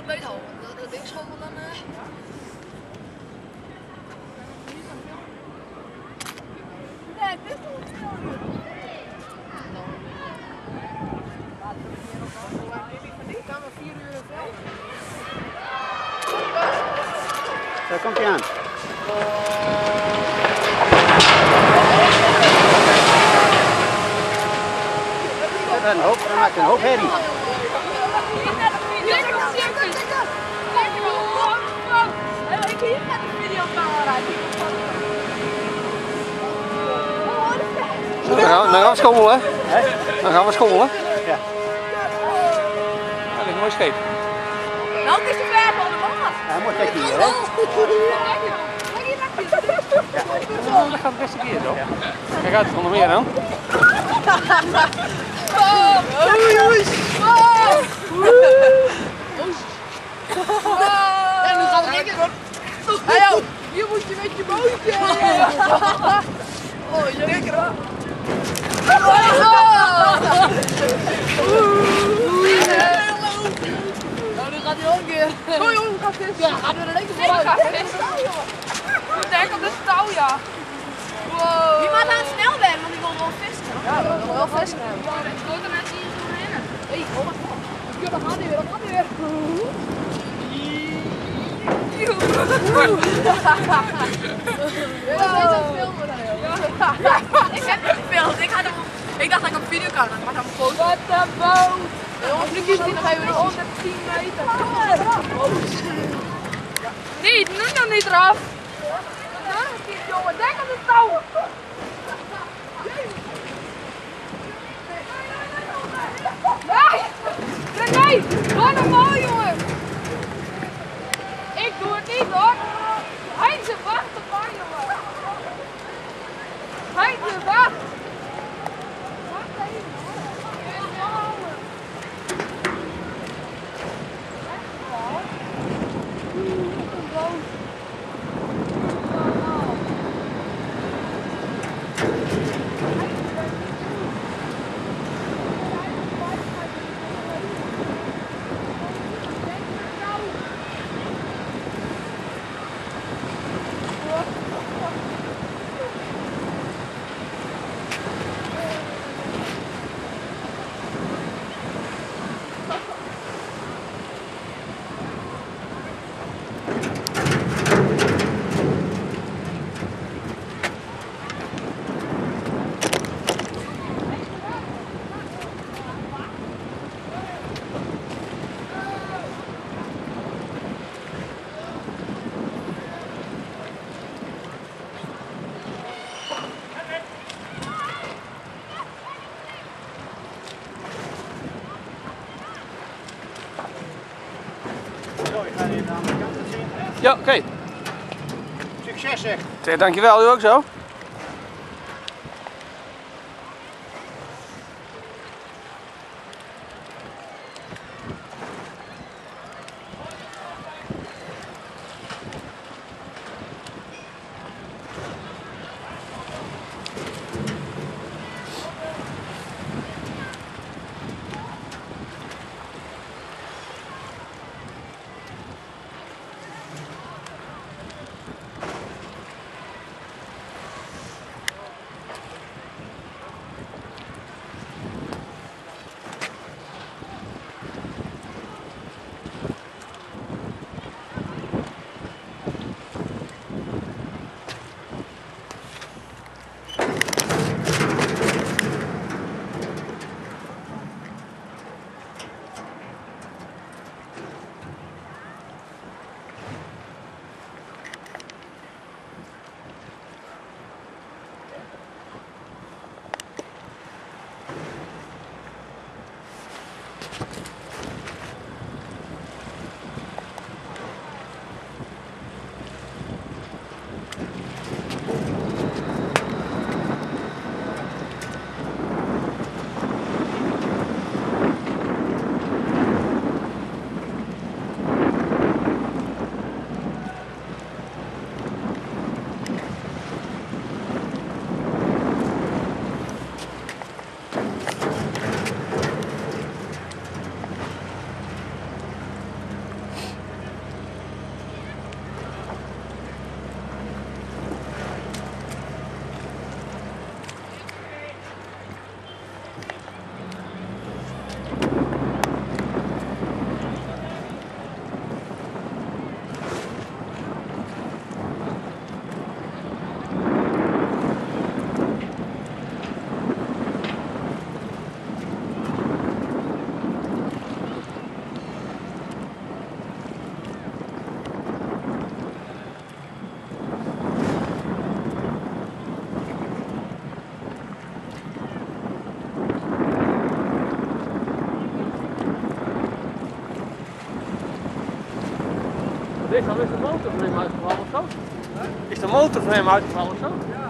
meter hoog. Dat ding is gewoon wel een... Nee, dit is toch veel. Ik kan maar 4 uur in veld. Daar komt hij aan. Dan maakt een hoop herrie. Dan gaan we schommelen. Dan gaan we schommelen. Ja. Dat is een mooi scheep. Nou, het is te ver van de maat. Hij moet echt hier, hè? Ja, dat gaat het beste keer, toch? Kijk uit, onder meer dan. Jongens! En nu gaat het lekker. Hey, hier moet je met je bootje. Oh, je lekker hoor. Nou, nu gaat hij ook weer. Oh jongen, gaat vissen. Ja, gaat weer een lekker vooruit. Ik denk op de touw, ja. Wow. Wie maakt aan het snel weg, want ik wil wel vissen. Ja, ik wil wel vissen. Grote mensen hier zo heen. Hé, oh mijn god. Ja, dan gaat hij weer, dan gaat hij weer. Ik heb niet gefilmd. Ik dacht dat ik een video kan maken, maar ik had een foto. Wat een boot! Jongens, nu kies ik nog even 110 meter. Niet, nu nog niet eraf. Jongen, denk aan de touw. Nee! René, doe normaal, jongen. Ik doe het niet hoor. Heinze, wacht op mij, jongen. Heinze, wacht. Wacht even. Ik wil hem houden. Echt waar? Een boot. Ja, oké. Succes zeg. Zeg, dankjewel, u ook zo. Is de motor van hem uitgevallen of zo? Is de motor van hem uitgevallen of zo?